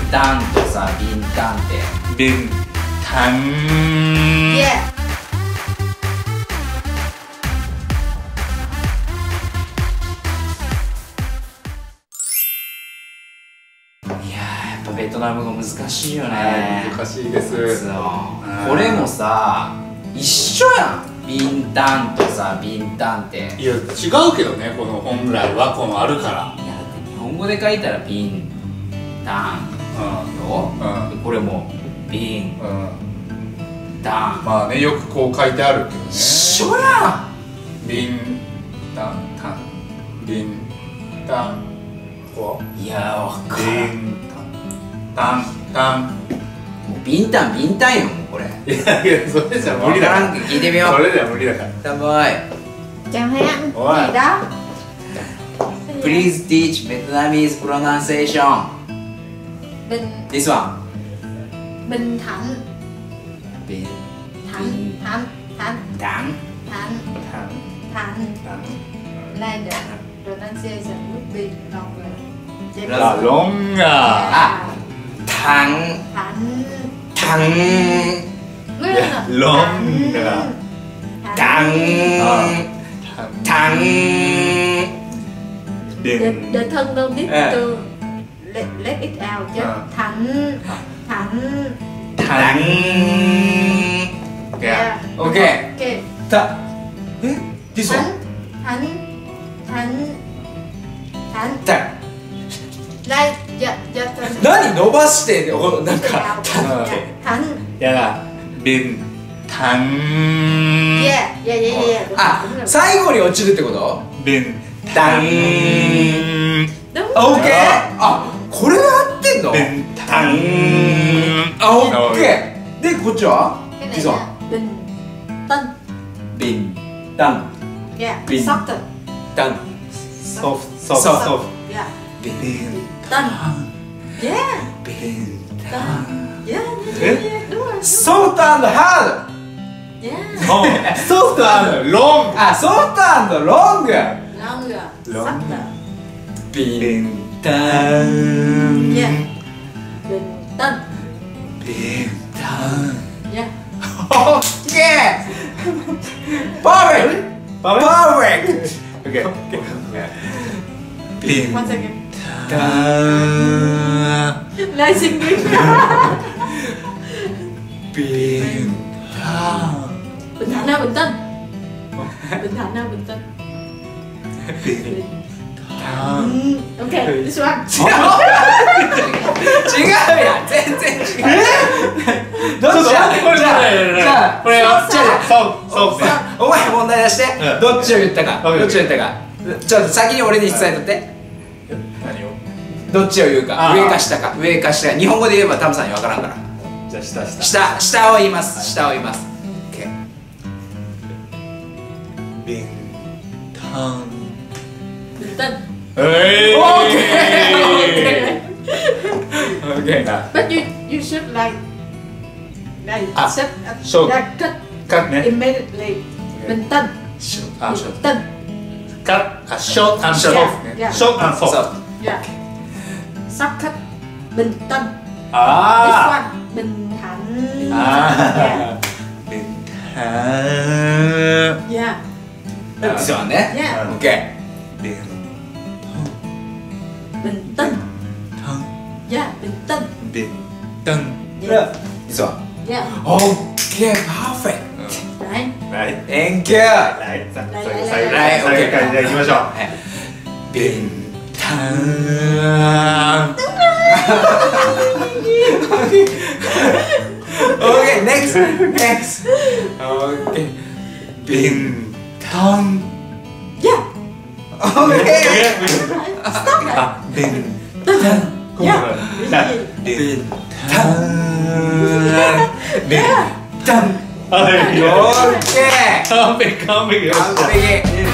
タンとさ、ビンタンって。 ビンタン。 いや。 やっぱベトナム語難しいよね。 難しいです。 そうこれもさ、一緒やん。ビンタンとさ、ビンタンって。 いや違うけどね、この本来はこのあるから。 いやだって日本語で書いたらビンタンよ。これもビンタン。 まあね、よくこう書いてあるけどね。 一緒やん。 ビンタンタンビンタンこう。 いやわかビる。 ンタンタン。 もうビンタンビンタンよもうこれ。 いやいや、それじゃ無理だから。 わからんけど聞いてみよう。 それじゃ無理だから。 たまい。 Chẳng hạn Ôi. gì đó. Please teach Vietnamese pronunciation. Bình This one. Bình Thạnh. Bình Thạnh Thạnh Thạnh Thẳng. Thạnh Thẳng Thạnh thẳng. Là the pronunciation would be longer. Là long à. À, thẳng Thạnh thẳng Mới là Long là thẳng thẳng. thẳng. The thân don't need À. to let it out chứ. À. Thạnh Thạnh thẳng. Yeah. Okay. Okay. Ta. Eh? This one. Thạnh Thạnh Thạnh Thạnh Ta. Like dạ dạ 何伸ばしてなんか。 Thạnh. Yeah là bin thẳng. Yeah yeah yeah yeah. あ、最後に落ちるってこと？ Bin ダン。 Đúng オッ rồi. ケー。あ、これが合ってんの？ bin ダン。 thẳng. あ、オッケー。でこっちは？ Cái này This one. là bình tân. ビンダン Yeah. Bình. Softer. ダン Soft soft Soft. soft. Yeah. ビン Tân. Yeah. ビン Tân. Yeah. Yeah. Yeah. Đúng rồi. ソフト&ハ Yeah. Oh, soft and long. ード。あ、ソフト&ロング。 Longer. Long. Softer. ビンダン Yeah. Bình tân. ビンダン Yeah. オッケー。パーフェクト。パーフェクト。 Okay. Bin One second. ダン Lại singing. ビンダン Bình Thạnh nào Bình Tân. Bình Thạnh nào Bình Tân. bin Okay. This one. 違うやん、全然違う。どっちや？じゃあこれはじゃあそうね。 お前問題出して、 うんどっちを言ったか、 OK どっちを言ったか。ちょっと先に俺に伝えとって。 何を？ どっちを言うか、 あー上か下か、上か下か。日本語で言えばタムさんに分からんから。 じゃあ下。 下を言います。下を言います。OK。 bin thẳng. Bình Tân. Hey. Okay. OK。 But you should like À, set so- cut Cut nhé. immediately. Bình Tân. À, Bình Tân. cut. À, short and Short. soft. Yeah. Short and soft. So, Yeah. Sắp cut. Bình Tân. This À. one. Bình Thạnh. À. Bin thẳng. Yeah. ですよね。 Yeah. OK。 Bin Bình Tân. thẳng. Yeah. Bình Tân. Bin thẳng. Yeah. ですわ。 Yeah. OK。Perfect。 Right. Right. Thank you。 Right. 最後はいからじゃあ行きましょう。 ビンタン。OK。Next。OK。ビンタン。 Yeah. OK。 Stop it. あ、bin Yeah. ビンタン。ビンタン。はい。 OK。 完璧完璧。 完璧。